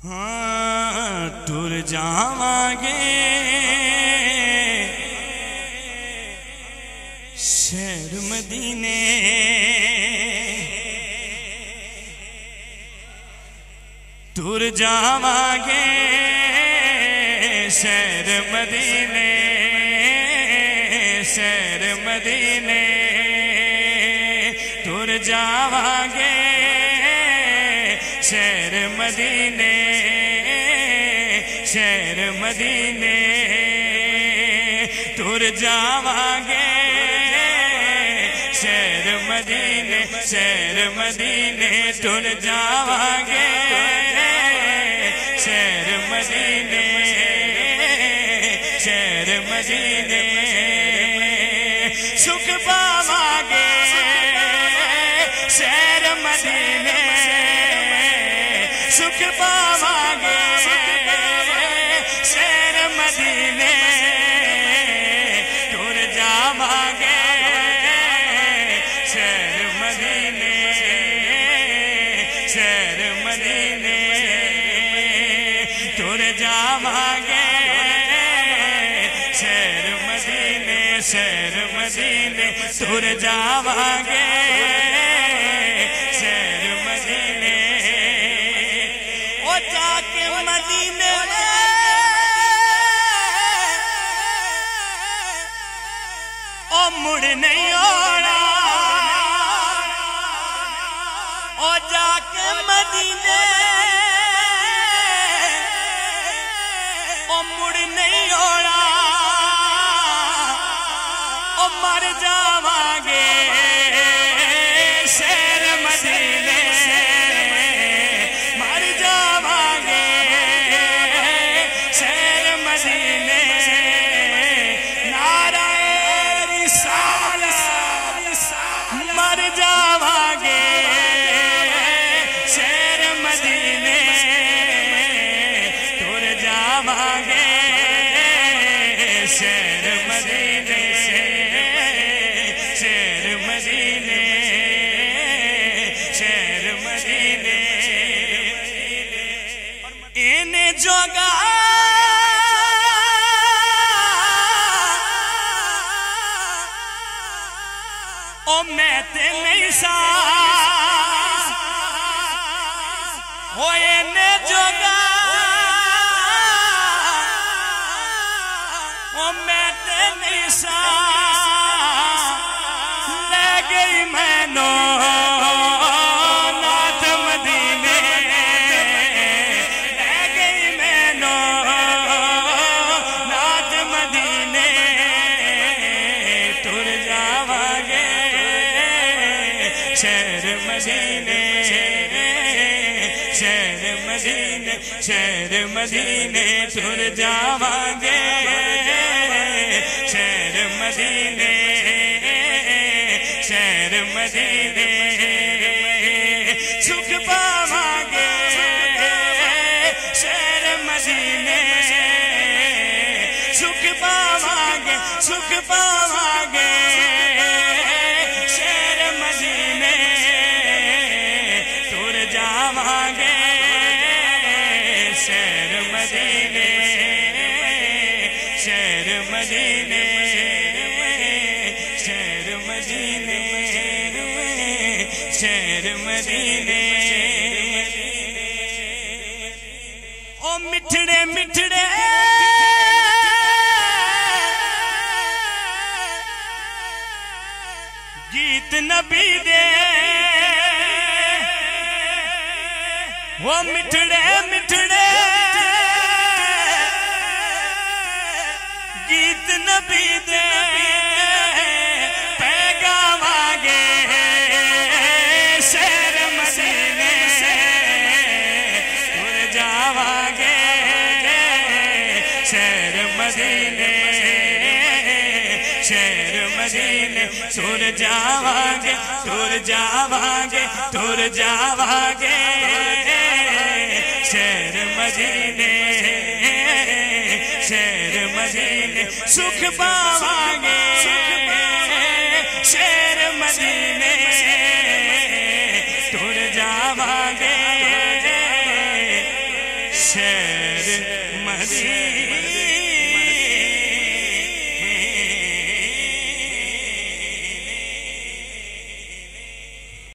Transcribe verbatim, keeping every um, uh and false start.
ہاں ٹر جاواں گے شہر مدینے ٹر جاواں گے شہر مدینے شہر مدینے ٹر جاواں گے شہر مدینے شہر مدینے ٹر جاواں گے شہر مدینے شہر مدینے ٹر جاواں گے شہر مدینے شہر مدینے سکھ پاواں گے شہر مدینے سکھ پاواں گے شہر مدینے ٹر جاواں گے شہر مدینے شہر مدینے ٹر جاواں گے شہر مدینے شہر مدینے ٹر جاواں گے شہر مدینے او جا کے مدینے او مڑ نہیں آنا او جا کے مدینے او مڑ نہیں آنا او مر جاواں گے شہر مدینے مر جاواں گے شہر مدینے نعرہ مر جاواں گے شہر مدینے ٹر جاواں گے شہر مدینے شہر مدینے شہر مدینے انہیں جوگا او میں تے نہیں سا ہوئے نے جوگا او میں تے نہیں سا لے گئی میں نو نات مدینے لے گئی میں نو نات مدینے ٹر جاواں گے شہر مدینے شہر مدینے شہر مدینے ٹر جاواں گے شہر مدینے شہر مدینے سکھ پاواں گے شہر مدینے سکھ پاواں گے سکھ پاواں گے شہر مدینے ٹر جاواں گے شہر مدینے شہر مدینے شہر مدینے شہر مدینے او مٹھڑے مٹھڑے گیت نبی دے وہ مٹھڑے مٹھڑے گیت نبی دے پیغاماں گے شہر مدینے ٹر جاواں گے شہر مدینے شہر مدینے ٹر جاواں گے ٹر جاواں گے ٹر جاواں گے شہر مدینے شہر مدینے سکھ پاواں گے شہر مدینے ٹر جاواں گے شہر مدینہ